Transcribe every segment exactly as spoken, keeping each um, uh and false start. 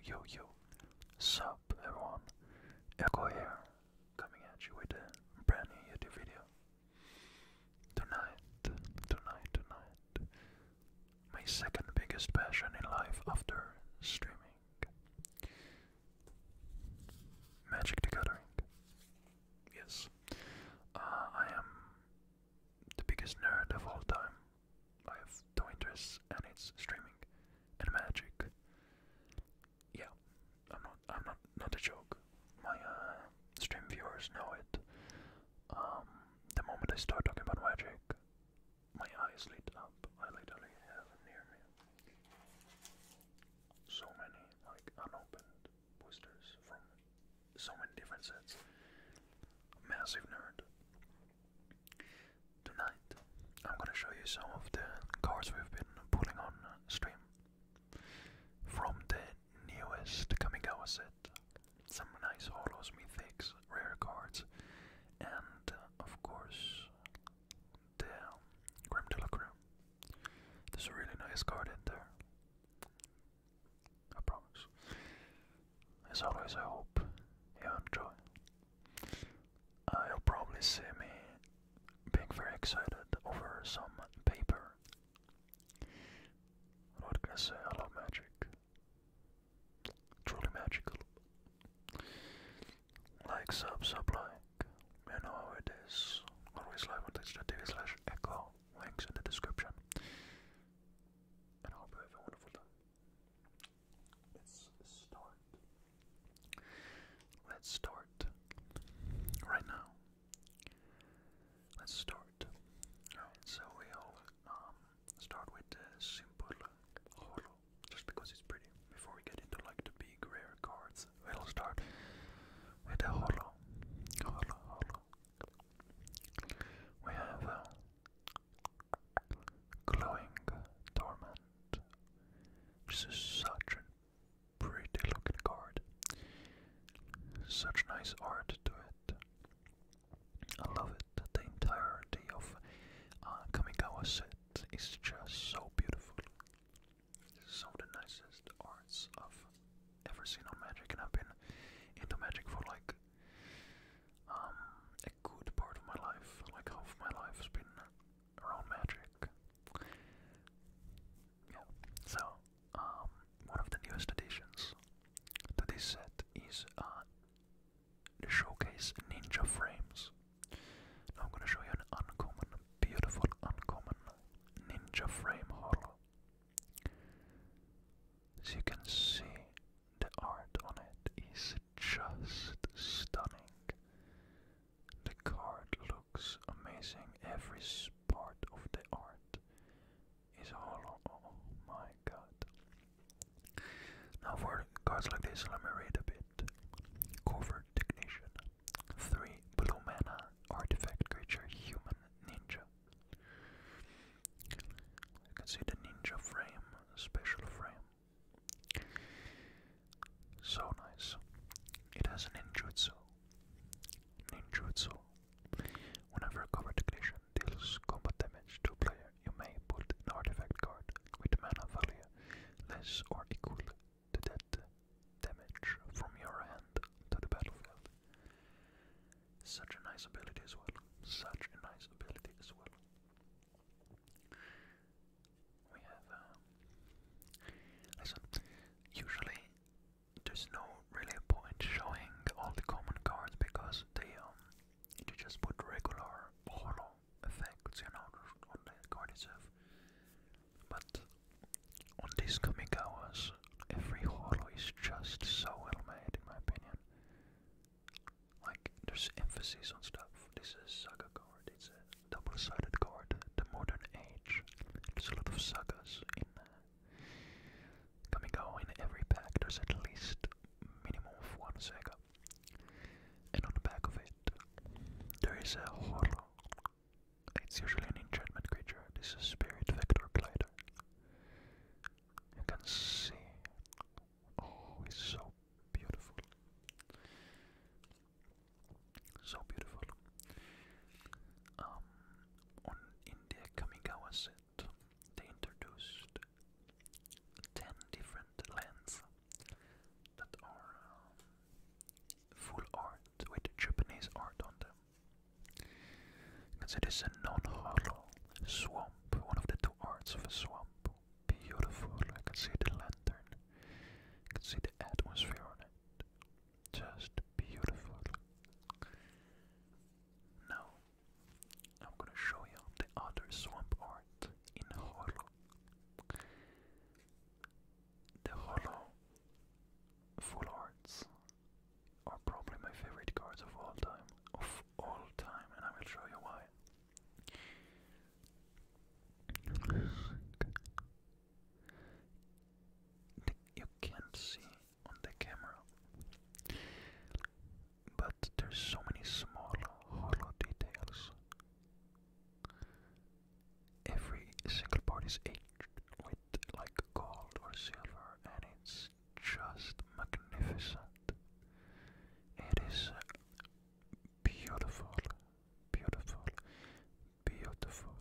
Yo yo, sup everyone, Echo here, coming at you with a brand new YouTube video. Tonight, tonight, tonight, my second biggest passion in life after streaming, Magic the Gathering. Yes, uh, I am the biggest nerd of all time. I have two interests, and it's streaming and magic. Yeah, I'm not, I'm not, not a joke. My uh, stream viewers know it. Um, the moment I start talking about magic, my eyes lit up. I literally have near me so many like unopened boosters from so many different sets. Massive nerd. Tonight, I'm gonna show you some of the cards we've been pulling on stream from the newest Kamigawa set. Some nice holos, mythics, rare cards, and uh, of course the Grim de la Creme. There's a really nice card in there. I promise. As always, I hope you enjoy. Uh, you'll probably see me being very excited over some paper. What can I say? I love magic. Truly magical. Like, sub, sub, like. You know how it is. Always live on twitch dot t v slash echo. Links in the description. And I hope you have a wonderful time. Let's start. Let's start. Right now. Let's start. Alright, so we'll um, start with the simple holo, just because it's pretty. Before we get into like the big rare cards, we'll start with the holo. Holo, holo. We have a glowing torment, which is such a pretty looking card. Such nice art to it. I love it. The entirety of uh, Kamigawa set is just so beautiful. This is some of the nicest arts I've ever seen on Magic, and I've been into Magic for like um, a good part of my life. Like half of my life has been around Magic. Yeah. So um, one of the newest additions to this set is uh, the Showcase Ninja Frames. Now I'm going to show you an uncommon, beautiful, uncommon Ninja Frame holo. As you can see, the art on it is just stunning. The card looks amazing. Every part of the art is holo. Oh my god. Now for cards like this, let me read a bit. Covert Technician. Three blue mana artifact creature human ninja. You can see the ninja frame, special frame. So nice. It has a ninjutsu. Ninjutsu. Whenever a cover technician deals combat damage to a player, you may put an artifact card with mana value less or equal to that damage from your hand to the battlefield. Such a nice ability as well. Such a nice ability as well. We have, uh, listen, usually there's no really point showing all the common cards because they, um, you just put regular holo effects, you know, on the card itself. But on these Kamigawas, every holo is just so well made, in my opinion. Like, there's emphasis on stuff. This is Saga card, it's a double-sided card, the modern age. There's a lot of sagas in uh, Kamigawa. In every pack there's at least minimum of one saga. And on the back of it, there is a holo. It's usually an enchantment creature. This is Spirit Vector Glider. You can see, oh, it's so beautiful. So beautiful. Um, on in the Kamigawa set, they introduced Since it is a non-hollow swamp, one of the two arts of a swamp. Beautiful. I can see the lantern. I can see the atmosphere on it. Just beautiful. Now, I'm gonna show you the other swamp art in hollow. The hollow full arts are probably my favorite cards of all time. Of all time, and I will show you why. You can't see on the camera, but there's so many small hollow details. Every single part is etched with like gold or silver, and it's just magnificent. It is beautiful, beautiful, beautiful.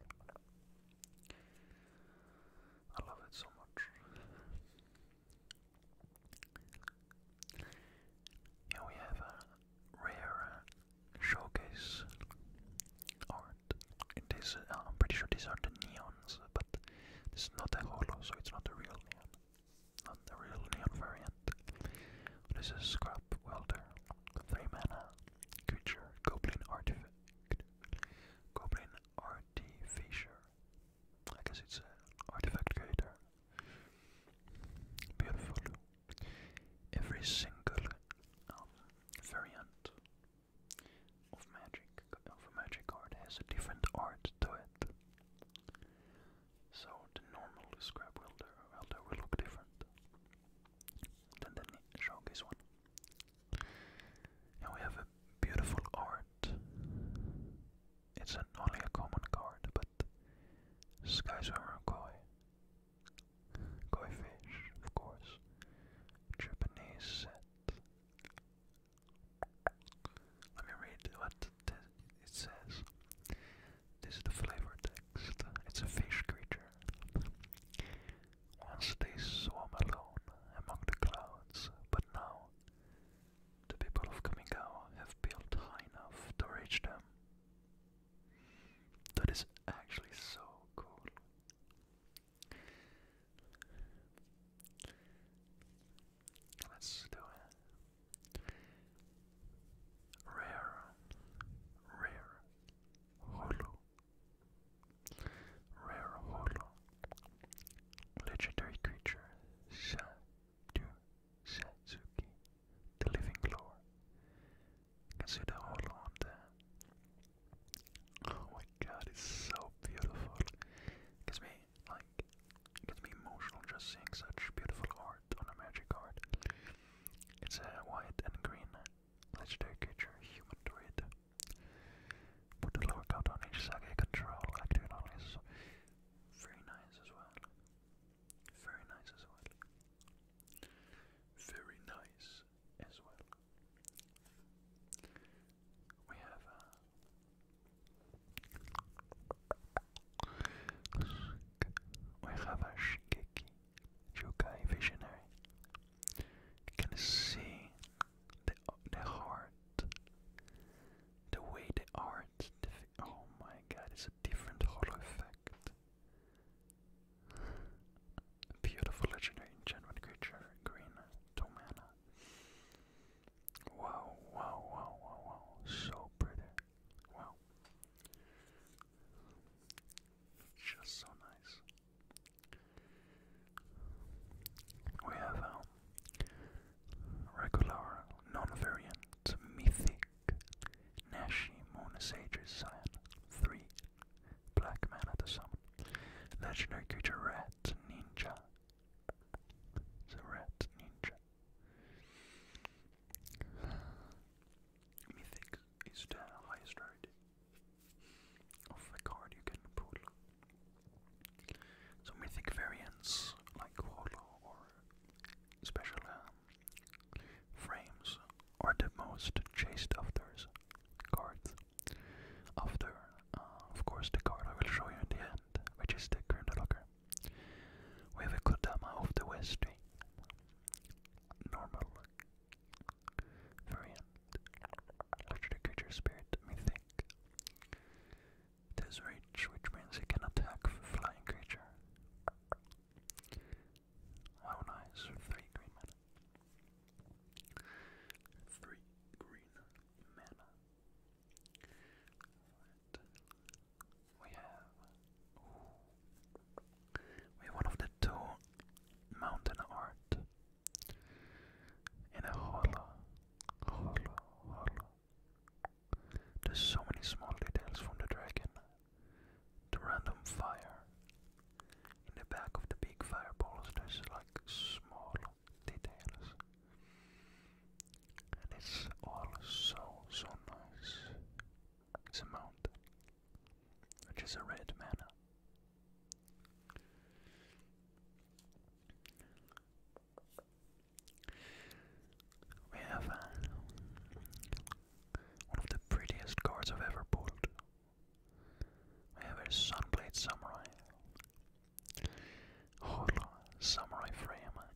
I love it so much. Here we have a rare showcase art. It is, uh, I'm pretty sure these are the neons, but this is not a holo, so it's not a real neon. Not a real neon variant. This is Scrap Welder, three mana creature, Goblin Artifact. Goblin Artificer. I guess it's an artifact creator. Beautiful. Every single um, variant of magic of a magic card has a different art to it. So the normal Scrap Welder welder will look different than the showcase one. And we have a beautiful art. It's an, only a common card, but Skyswimmer Koi. Koi fish, of course. Japanese set.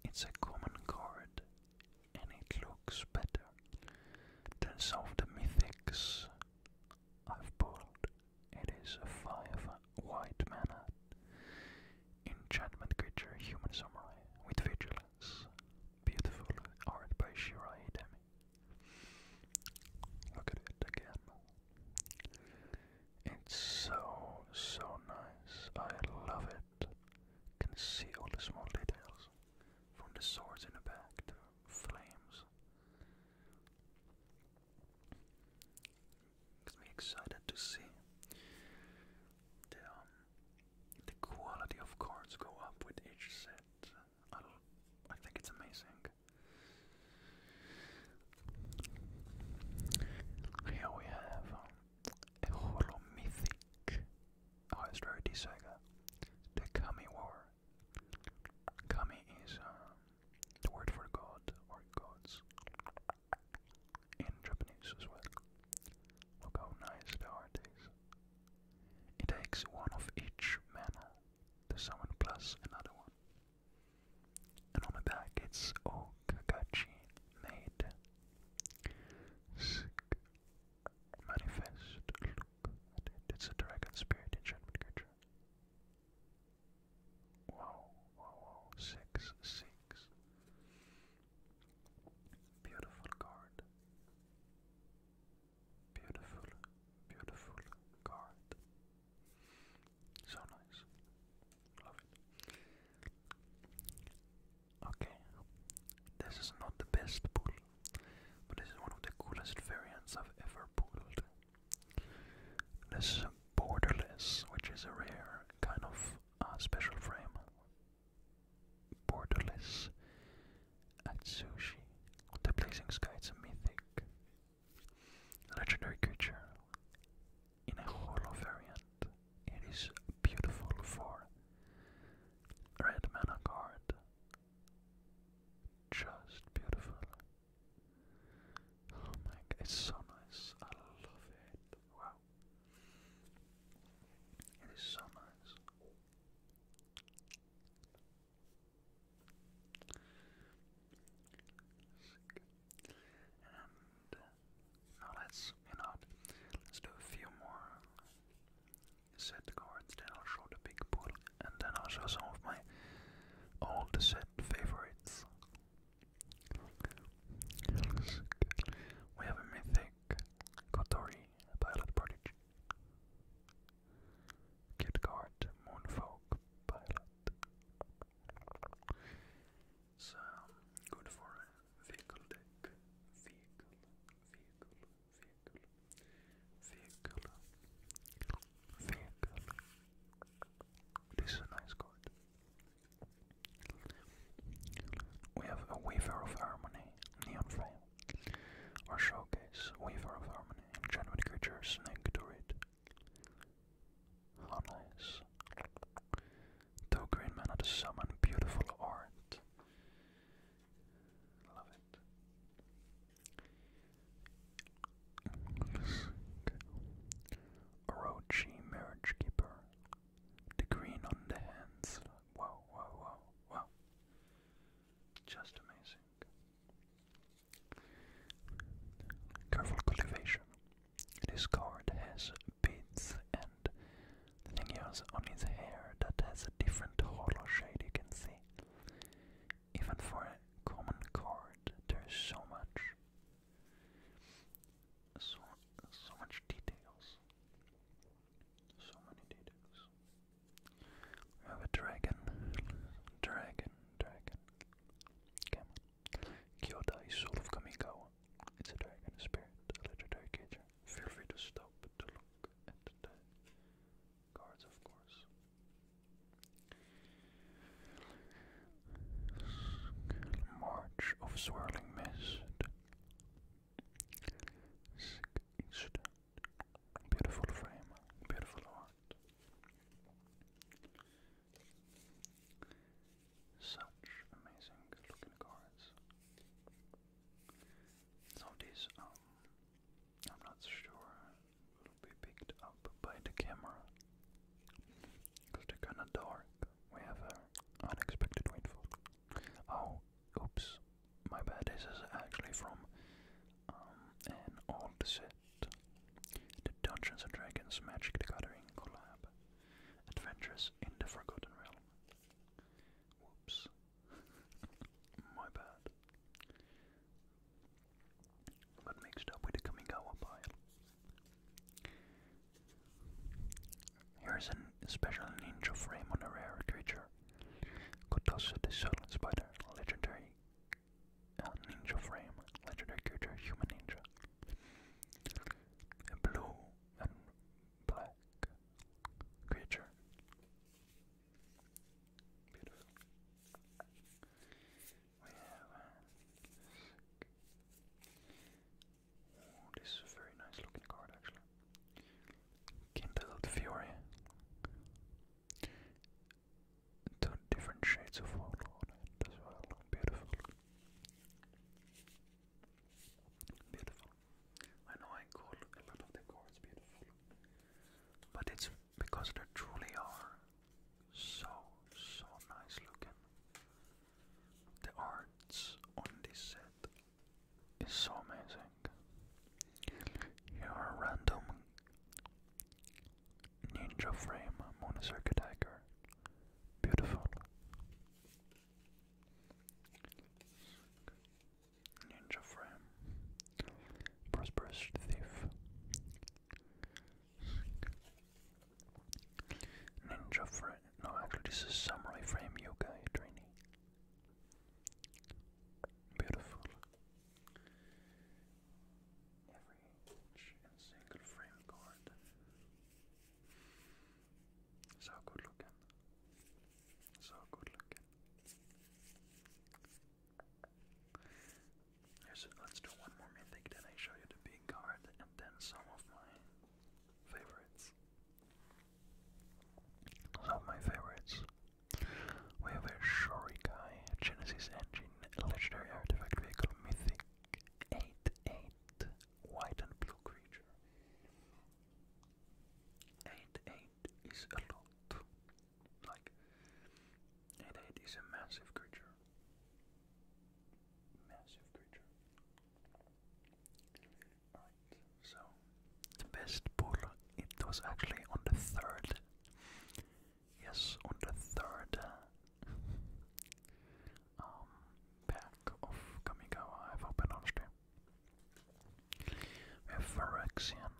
it's a common card, and it looks better than some of the mythics I've pulled. It is a five white mana enchantment creature, human samurai with vigilance. Beautiful art by Shirai Hidemi. Look at it again. It's so, so nice. I love it. You can see all the small details. From the swords in the back to flames. Makes me excited to see the, um, the quality of cards go up with each set. I'll, I think it's amazing. Here we have um, a Holo Mythic Highest Rarity Saga, the Kami War. Kami is uh, the word for god or gods in Japanese as well. Look how nice the art is. It takes one of each mana to summon plus another one. And on the back it's Okagachi made. Manifest. Look at it. It's a dragon spirit enchantment creature. Wow, wow, wow. Six, six. Beautiful card. Beautiful, beautiful card. So nice. Love it. Okay. This is not the best pull, but this is one of the coolest variants I've ever pulled. This is a Borderless, which is a rare kind of uh, special frame. Borderless Atsushi. The Blazing Sky, it's a mythic. Legendary creature in a holo variant. It is beautiful for red mana card. Just beautiful. Oh my god, it's so nice. I love it. Wow. It is so nice. And uh, now let's, you know, let's do a few more set cards, then I'll show the big pull, and then I'll show some of my old set favorites. We have a mythic Kotori, Pilot Prodigy. Kid card, Moonfolk, Pilot. It's um, good for a vehicle deck. Vehicle, vehicle, vehicle, vehicle, vehicle. This is a nice card. We have a Weaver of Harmony, Neon Flame. Or Showcase, Weaver of Harmony, enchantment creature, Snake to read. How nice. Two green mana to summon, beautiful art. Love it. Orochi, Marriage Keeper. The green on the hands. Wow, wow, wow, wow. Just amazing. Careful Cultivation. This card has beads, and the thing is on his hair that has a different holo shade, you can see. Even for a common card, there's so much, so, so much details. So many details. We have a dragon, dragon, dragon. Come on. Kyodai, Soul of Kamigawa. It's a dragon spirit, a legendary creature. Feel free to stop to look at the cards, of course. March of Swirling Mist. Instant. Beautiful frame, beautiful art. Such amazing looking cards. Some of these, um, I'm not sure will be picked up by the camera because they're kinda dark. We have a unexpected windfall. Oh, special ninja frame on a rare creature. Kotosu the Sullen Spider, legendary uh, ninja frame, legendary creature, human ninja. A blue and black creature. Beautiful. We have uh, oh, this is a very nice looking card actually. Kindled Fury. Two different shades of hollow on it as well. Beautiful. Beautiful. I know I call a lot of the cards beautiful, but it's because they truly are so, so nice looking. The arts on this set is so amazing. Here are random ninja frame, Monosarca dagger. Beautiful. Ninja frame. Prosperous thief. Ninja frame. No, actually, this is samurai frame yokai trainee. Beautiful. Every inch and single frame card. So good looking. So good looking. Here's, let's do one more mythic, then I show you the big card, and then some of my favorites. Some of my favorites. We have a Shorikai, Genesis Engine, legendary artifact vehicle, mythic, eight eight, white and blue creature. eight eight is a lot. Like, eight eight is a massive creature. Massive creature. Alright, so the best pull, it was actually on the third. Yes, on the third uh, um, pack of Kamigawa I've opened on stream. We have Phyrexian.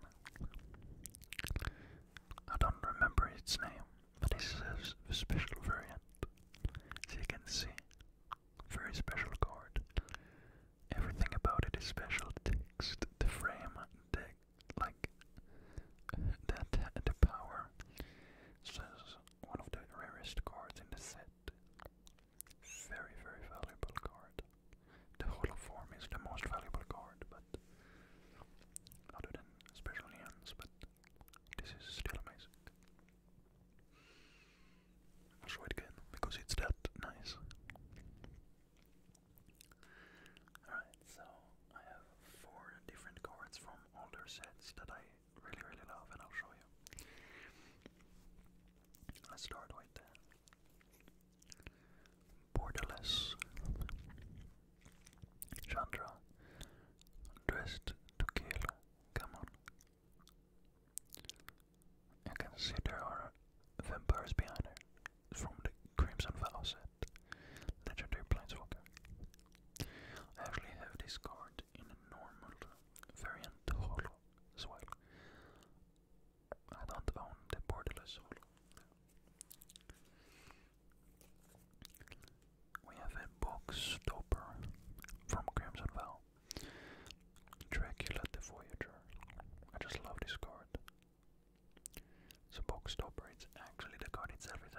I don't remember its name, but this is a special variant. As you can see, very special card. Everything about it is special. The text, the frame, the like, that the power. So this is one of the rarest cards in the set. Very, very valuable card. The holo form is the most valuable card, but other than special neons, but this is still amazing. I'll show it again because it's that nice. Alright, so I have four different cards from older sets that I really, really love, and I'll show you. Let's start with the Borderless Chandra, dressed to kill. Come on. You can see there are vampires behind her from the Crimson Vow set. Legendary Planeswalker. I actually have this card in a normal variant holo as well. I don't own the Borderless holo. We have a box stopper from Crimson Vow. Dracula the Voyager. I just love this card. It's a box stopper. It's actually the card itself